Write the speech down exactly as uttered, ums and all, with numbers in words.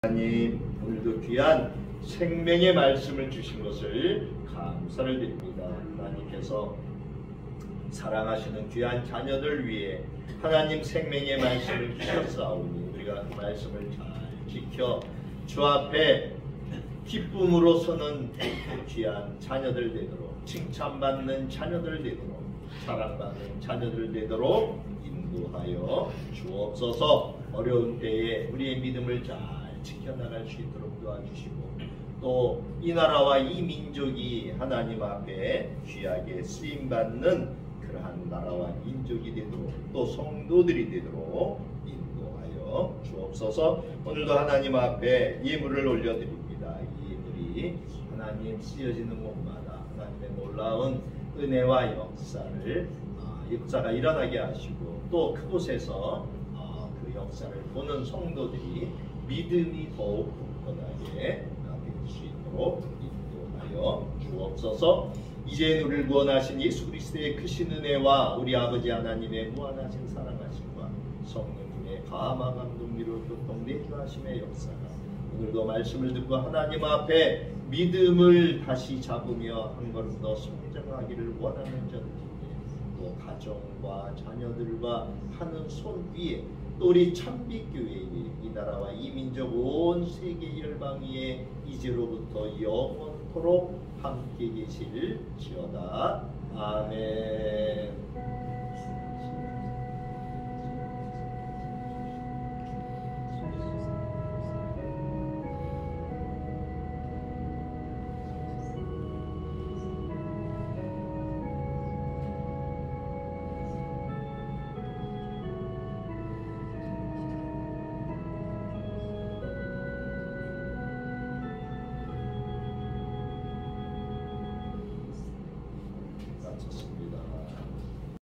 하나님, 오늘도 귀한 생명의 말씀을 주신 것을 감사를 드립니다. 하나님께서 사랑하시는 귀한 자녀들 위해 하나님 생명의 말씀을 주셨사오니 우리가 그 말씀을 잘 지켜 주 앞에 기쁨으로 서는 귀한 자녀들 되도록, 칭찬받는 자녀들 되도록, 사랑받는 자녀들 되도록 인도하여 주옵소서. 어려운 때에 우리의 믿음을 잘 지켜나갈 수 있도록 도와주시고, 또 이 나라와 이 민족이 하나님 앞에 귀하게 쓰임받는 그러한 나라와 민족이 되도록, 또 성도들이 되도록 인도하여 주옵소서. 오늘도 하나님 앞에 예물을 올려드립니다. 이 예물이 하나님 쓰여지는 곳마다 하나님의 놀라운 은혜와 역사를 어, 역사가 일어나게 하시고, 또 그곳에서 어, 그 역사를 보는 성도들이 믿음이 더욱 굳건하게 될 수 있도록 인도하여 주옵소서. 이제 우리를 구원하신 예수 그리스도의 크신 은혜와 우리 아버지 하나님의 무한하신 사랑하심과 성령님의 감화 감동미로 교통 내주하심의 역사가 오늘도 말씀을 듣고 하나님 앞에 믿음을 다시 잡으며 한 걸음 더 성장하기를 원하는 자들에게, 또 가정과 자녀들과 하는 손 위에, 또 우리 참빛교회의 이 나라와 이 민족 온 세계 열방 위에 이제로부터 영원토록 함께 계실지어다. 아멘. 마쳤습니다.